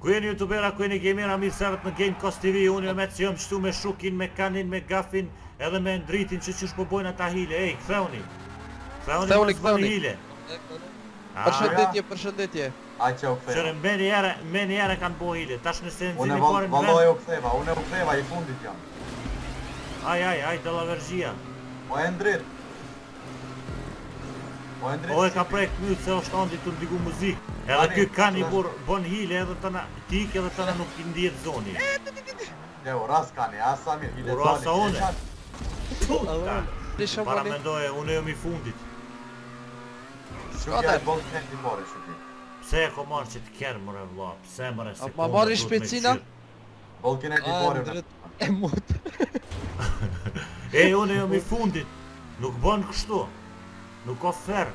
Ku jeni youtubera, ku jeni gamera, mirë serët në Gamecast TV, unë me që jam qëtu me Shukin, me Kanin, me Gafin, edhe me Ndritin që qysh po bojnë ata hile. Ej, ktheuni! Ktheuni mos bëni hile! Përshëndetje, përshëndetje. Aj që u ktheva. Qërë meni jere kanë bo hile, tash nëse Unë nëzimi pare në valloj vend... unë u ktheva, i fundit jam. Aj, të lavergjia. O e ndrit. O e ka prej këmyt se është andi të ndigu muzikë. Edhe ky kanë i bon hile edhe të na tik edhe të na nuk i ndijet zoni. Jo, ras kanë, asa mirë, hile zoni. Rasa une. Lisha Para voli. mendoje, unë jam i fundit. Shukja e bon të këti bore, Shuki. Pse e ko marrë që të kjerë mëre vla, pse mëre se Ma marri shpecina? Bolkin e ti bore në. E mut. E, unë jam i fundit. Nuk bën kështu. Nuk ka fer.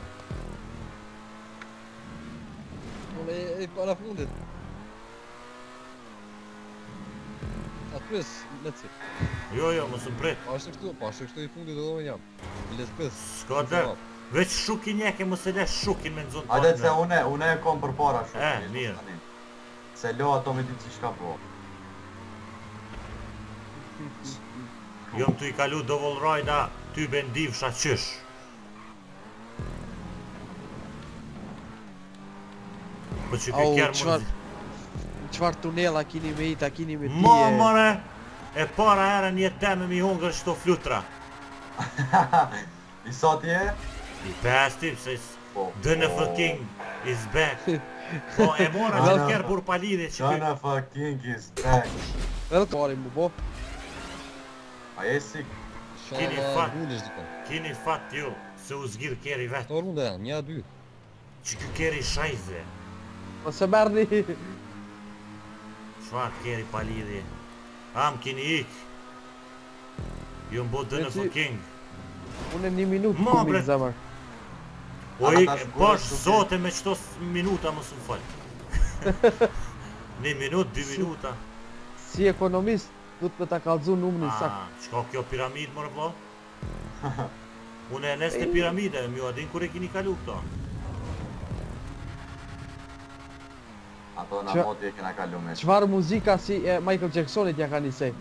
Unë e para fundit. A pres, leci. Jo, mos më prit. Pa është kështu i fundit edhe unë jam. Les pres. S'ka der. Veç Shukin njeke mos e le Shukin me nëzun të Hajde se une e kom për para Shuki. Mirë. Se lo ato me ti që shka po. Jom të i kalu do volrajda, ty bendivsha qysh. Po që ky kjerë mund... Qfar tunela kini me ita, kini me tije. Ma mëre, e para herën një teme mi hungër qëto flutra. I sa ti e? I pesti, pëse DNF King is back. Po e mora që të kjerë bur palidhe që ky... DNF King is back. Edhe kari mu bo. A je sik? Kini fat ju, se u zgjidh keri vetë. Këto runde janë, 1-2. Që ky keri shajze. Po se merdi. Çfarë keri palidhe. Am kini ik. Ju mbo DNF King. Unë 1 minutë Ma, ku mikë zemër. O ik, bash zote me qëto minuta mos më falë. 1 minutë, 2 minuta. Si ekonomist, du të me ta kalëzu numrin sakt. Qka kjo piramid mërë vlo? Unë e nes të piramide, mjo adin kur e kini kalu këto. Ato në moti e kena kalu me. Qfarë muzika si Michael Jacksonit ja ka njësej?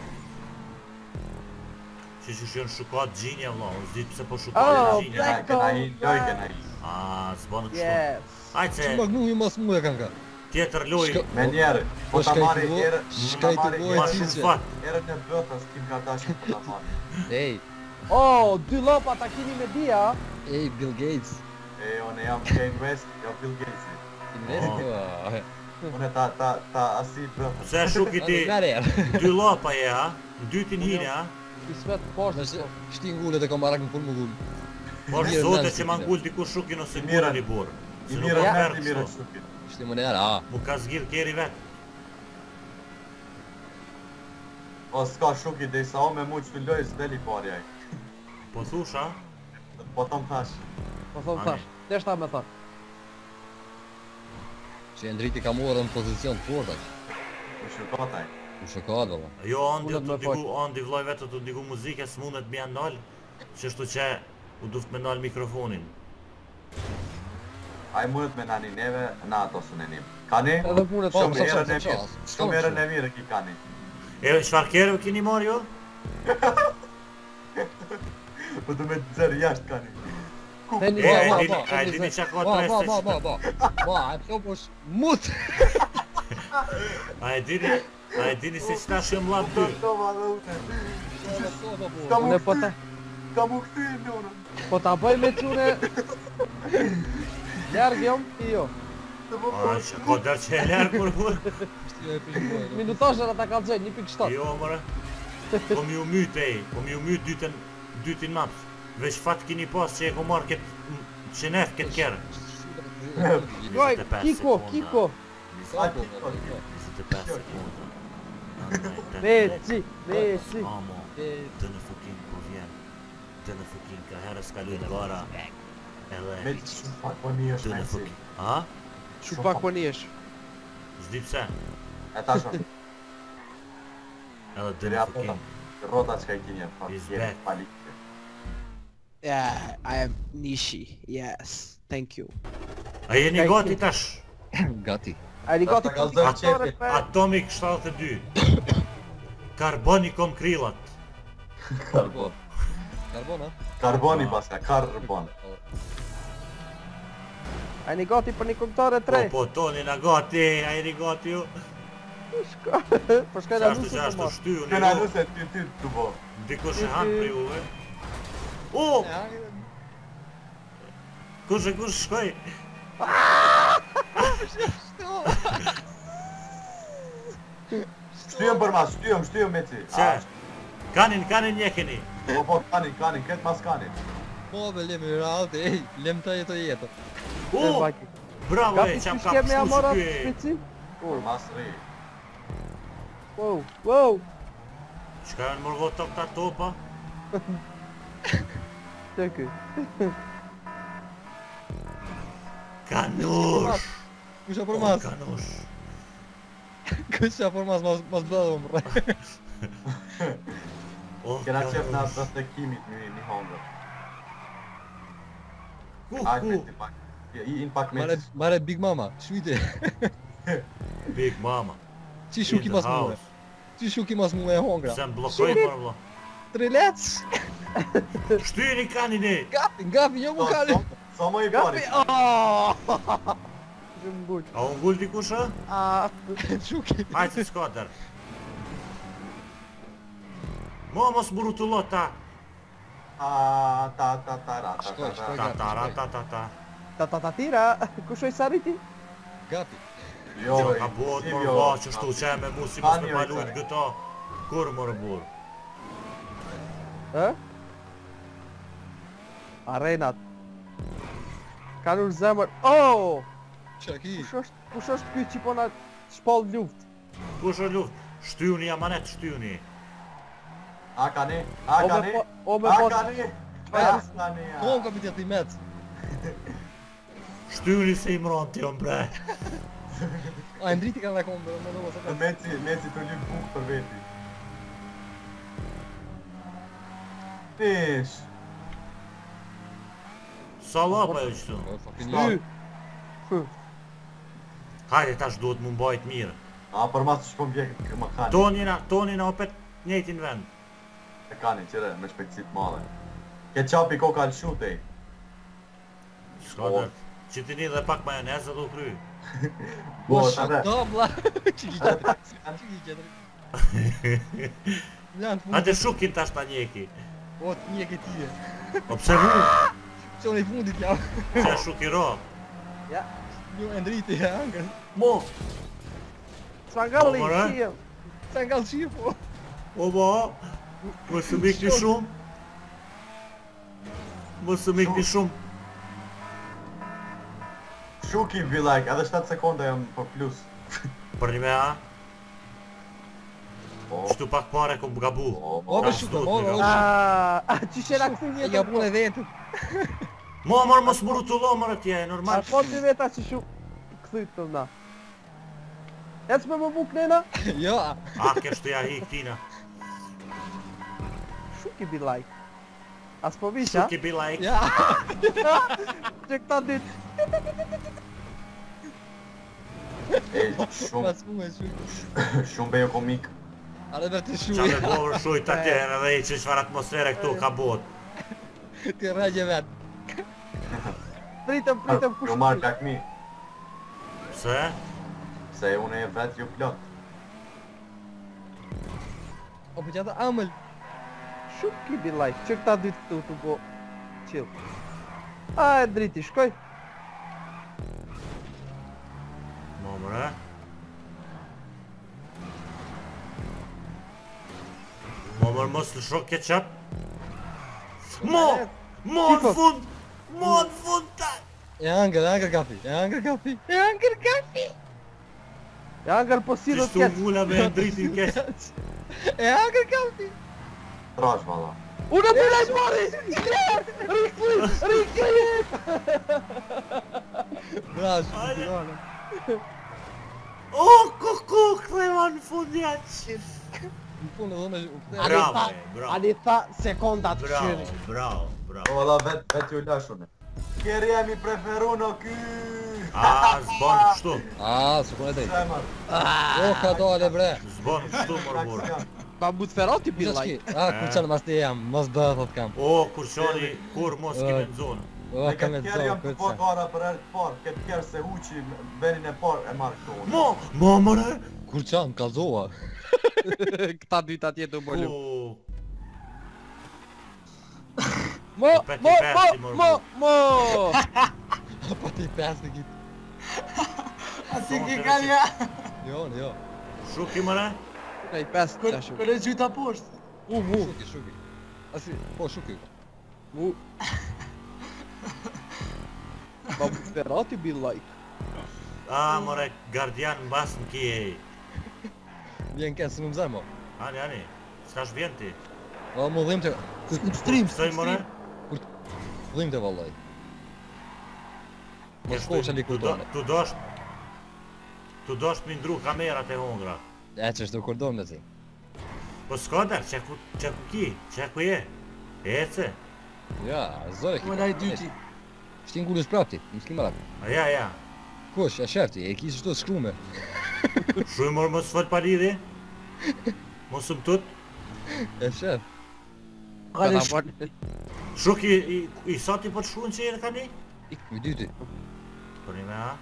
Që shën shukat gjinja vlo, unë zdi pëse po shukat gjinja. Kena i, loj kena i. S'banë kështu. Ajtë se... Që magnu ju mas mu e kanë ka? Tjetër loj... Me njerë, po ta marri erë... Shkajtë bojë Ma shumë fat. Erët e bëtës, Kim Kardashian po ta marri. Ej, Oh, 2 lopa ta kini me dia. ej, Bill Gates. E, unë jam Kanye West, jo Bill Gates. Investi, Unë ta asi bëtës. Se shuki ti... 2 lapa je ha? Në dytin hine ha? Kismet poshtë. Shti ngullet e ka marak në punë më gullë. Por zote që ma ngull diku shukin ose ngurë një burë. I Se nuk mirë ka e merë i mirë e kështu. shukit. Shti më njerë, a. Mu ka zgjidh keri vetë. O s'ka shukit dhe i sa o me mu që filloj s'deli parjaj. Po thusha? Po tom thash. Po thonë thash. Te shta me thash. Që e ndriti ka morë në pozicion të fortat. U shukataj. U shokat, valla. Jo, Andi me vlloj vetë të ndigu muzike, s'mundet me janë nalë. Qështu që u duft me nalë mikrofonin. Aj mundet me nani neve, na ato së në nim. Kani? Edhe punët Shumë po, erën e po, mirë. po, Shumë erën e mirë ki kani. E, qfar kere kini marrë jo? Po du me të zërë jashtë kani. Tenis, E, dini që ka Ba, 30 e pëto posh mut. A e dini se qëta shumë lap 2? Tova dhe ute. Unë po ta... Ka mu këthy e njërën. Po ta bëj me qure... Ljarë jom, i jo. A, që ko der që e lërë kur kur? Minutashër ata kalëzoj, 1.7. Jo, mëre. Po mi u myt, po mi u myt dytin maps. Veç fat kini pas që e ko marrë këtë qenef këtë kjerë. Joj, Kiko. 25 sekunda. Messi. Amo, DNF King po vjen. DNF King ka herës kalujnë gara. Me Edhe që shumë pak po një është me DNF nësi. King. A? Shumë pak po njesh. Zdi pse? E ta shumë. Edhe Dërja DNF po King. Rota që ka i kinje, He's jere back. palikë. Yeah, I am Nishi. Yes, thank you. A jeni gati tash? Gati. A i gati Ata ka për zërë diktore qefi. pe? Atomic 72. Carbonikom krillat. Karbon. Karbon, ha? Karboni paska, karbon. A i gati për një këngëtare Po, 3? po, toni na gati, a i gati ju. Për shkaj da Qashtu, nusë të qashtu, mos. shtyju Këna një nuse ty të bo. dikush e hanë për juve. O, kush shkoj? Shtyjem për mas, shtyjem me ci. Qa? Kanin njekini. Po, kanin, këtë mas kanin. Po, be lemi rauti, ej, lem të jetë jetë. O, bravo e, Gati qam që ka shke me pështu amora që ky e. shpeci? Për mas ri. Wow, wow. Qka janë mërgo të këta topa? Që ky? Kanush! Kusha për O, mas, kanush! kusha për mas bëdhë më rrë. O, Kena qef në kanush! atë të kimit një hongër. Ku, Ajde me ku? ti pak. In pak me ci. Mare Big Mama, shvite. Big mama. Qi shuki mas muhe? Qi shuki mas muhe e hongra? Se më blokoj për vla. 3 lec? Shtyri kanin e! Gafi, jo mu kali. Sa më i pari. Shumë mbuq. A unë gull dikush e? Shuki. Hajtë si skater. Mo mos më rutullot ta. Shkoj. Ta ta ra ta ta ta. Ta tira, ku shoj sariti? Gafi. Jo, Gjo ka bot mërë va që shtu që e me mu si mos me malujt gëta. Kur mërë burë? Ë? Arenat. Kanë ur zemër. Oh! Qaki. Kush është ky që po na shpall luft? Kush o luft? Shtyuni amanet, shtyuni. A kani? A kani? O me A bot. kani? A kani? Kom ka pitja ti met. Shtyuni se i mron ti o bre. A e ndriti ka nga kom, me do sa. Meci të lyp buk për veti. Tish. Sa lapa jo qëtu? Ky. Hajde tash duhet mu mbajt mirë. A për mas që po mbjek më kani. Tonina opet njëjtin vend. E kani qire me shpejtësit madhe. Ke qapi koka lëshutej. Skater. Që ti një dhe pak majonezë dhe u kry. Bo, atë. Dobla. Qiki qetri. Qiki qetri. Mlan të Hajde fundit. shukin tash ta njeki. O të një ke tije. Observu, Qo në i fundit jam. që shuki ro. Ja. Një e ndriti e angën. Mo, Svangalli, Po, more? shijem. Se nga shifo. o ba, mos të mikni shumë. Mos të mikni shumë. Shuki be like, edhe 7 sekonda jam për plus. Për një me a, Po, qëtu pak pare kom gabu. O be shuko, moro. Që shena këthi E vjetër? ja punë e vetët. Mo, mor, mos më rutullo, mor atje, e A normal. po të veta që shu këthyt të na. Ec me më buk nena? Jo. A, keshtu ja hi këtina. Shuki be like. As po vish, ha? Shuki be like. Ja. Që këta dit. e shumë, Pas mu e shuko. shumë bejo komik. Ale dhe të Qa me shuja. govër shujt atje, edhe i që çfarë atmosfere këtu ka bot. Ti rregje vetë. Pritëm, kush Ju marrë lakmi, Se? se unë e vetë ju plot. O për qata amëll. Shuki be like. Që këta dit këtu të po chill. A e driti, shkoj. Mo, mre. Mo, mor, mos të shok ketchup. Mo! Mo në fund! Mo në fund ta! E angër kafi. E angër kafi. E angër kafi. Ja angër po si do Qishtu t'keq. mula me dritin keq. E angër kafi. Trash valla. Unë të lejt mori! Riklit! Brash. Ajde. O, kuku, këthema në fund janë. Në punë dhe me... Bravo, bravo. Ani tha sekondat Bravo, këshyri. bravo, Po bravo. valla vetë ju lashune. Kjer jemi preferu në ky. A, zbon kështu. A, s'u e drejt. Zemër. O, ka dole bre. Zbon kështu mor burr. Ma but Ferrati be Pizza like. A, kurçan mas te jam, mos bëhet thot kam. O, kurçoni, kur mos kime në zonë. O, Në kam e këtë kjerë zonë, jam të po kurçan. gara për herë të parë, këtë kjerë se uqi venin e parë e marrë këto. Mo, mëre. Kurçan, kallzova. Këta dyta tjetë u bolu. O, Mo, Peti mo, pesti, mo, mor, mo, mo. Pa ti pesë të git. Asi ki kalja. Jo, jo. shuki mëre. Kaj pes të tashu. Kërë gjyta poshtë. Mu. Shuki, shuki. Asi, po shuki. Mu. Ma but Ferrati be like. A, mëre, gardian mbas në kje. Vjen kësë më mëzaj mo. Ani, s'kash vjen ti. O, më dhim të... Stream, Pësoj mëre? Dhim të vallaj. Më shko që li kurdone. Tu dosht mi ndru kamerat e hongra. E që është të kurdone dhe si. Po s'ka der, që ku ki, që ku je? Ece? Ja, zore ki. Më laj dyti. Shtin gullës prapti, në s'ki marat. Ja. Kush, e shefti, e kisë shto shkrume. Shuj mor mos fol pa lidhi. Mos më tut. E shef. Shuki i sati po të shruan që jere ka ni? Mi dyti. Për një me ha?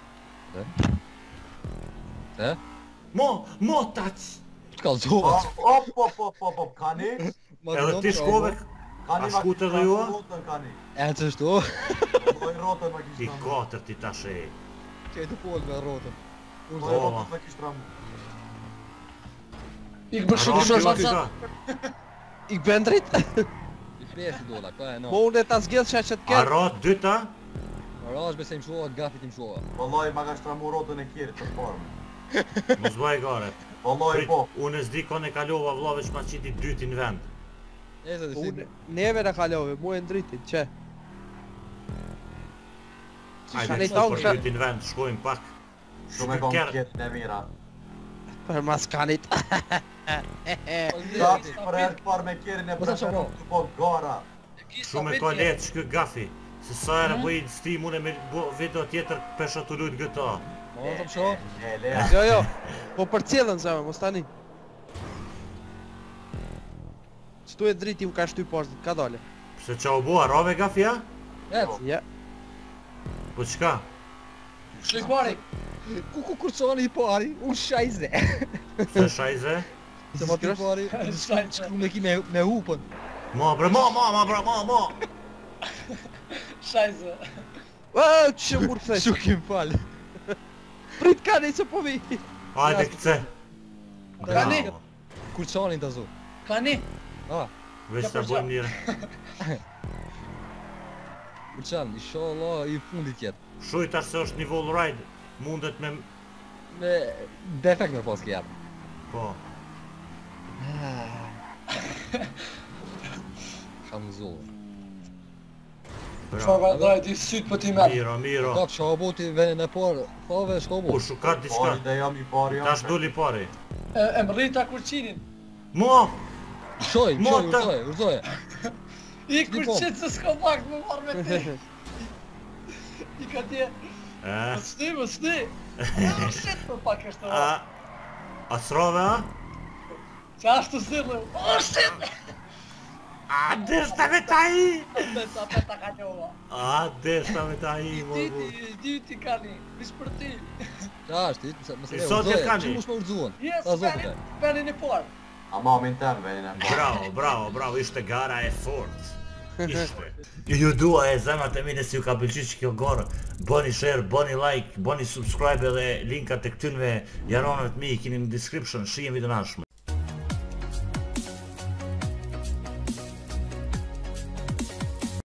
E? Mo tac! Të kallzova. Op, kani? Edhe ti shkove, Kani A shkute dhe jua? Rotën kani. E që shto. Loj rotën ma i kishtë ramu. katër ti tash e. Që e të polë me rotën. Loj rotën ma kishtë ramu. Ik bë shumë shumë Roki shumë. ka. Ik ben drejt. I pesi dola, ka e no. Po unë e ta zgjedh që që të A kërë. rat dyta? Arash besem shoha, gafit im shoha. Vallaj ma ka shtramu rotën e kjerit të parë. Mos bëj gare. Vallaj Prit, po. unë e s'di kone kalova vllave që ma qiti dyti në vend. E se dhe Unë neve në kalove, mu e ndritin, që? Hajde, ne të tonë për që- dyti në vend, shkojmë pak. Shumë e kom kjetë në mira. Për maskanit. Gati për herë të parë me kjerin e Po sa preferon shumë? të po gara. Shumë e ka letë shky gafi. Se sa herë bëj stim unë me video tjetër pesha të lujt GTA. Ma të më shoha. E lea. Jo, po për cilën zëme, mos tani. Qëtu e driti më ka shty poshtë, ka dole. Pse qa u bua, rave gafi ja? Et, Ja. Po qka? Shlik pari. ku kurconi i pari, unë shajze. Se shajze? Se ma të pari, Shajze. shkru me ki me hupën. Ma bre, ma! Shajze. Që murë këthesh. Shukim falë. Prit ka nej se po vi. Hajde këtëse. Kani? Bravo. Kurconin të zo. Kani? A, Veç të bëjmë njërë. kurcan, inshallah i fundit jetë. Shuj tash se është një wall ride. Mundet me... Me defekt me pas kjerë. Po. Kam zohë. Qa Bravo. vëndaj ti sytë për ti merë. Miro. Kap shaboti vene në parë, thave U shkobot. shukat diçka. Pari dhe jam i pari jam. Tash doli pari. E më rrita kurqinin. Mo! Shoj, Mota. urzoje. I S'di po. kurqin se s'ka vakt më marrë me ti. I ka tje. E? Më s'ni. Shit për pak është të A srove, a? Qa ashtë të zirë. O, shit! A deshta me ta i! Me sa peta ka qova. A deshta me ta i, mo bu. Dyti kani. Vish për ti. Qa është, mëse I sot jetë kani. Që mu shme urzuan? Yes, Ta zotë penin e parë. A mamin tem venin e mba. Bravo, ishte gara e fort. Ishte. Ju dua e zemrat e mine si ju ka pëlqy që kjo gara. Bëni share, bëni like, bëni subscribe edhe linkat e këtynve jaronët mi i kini në description, shijem video nashme.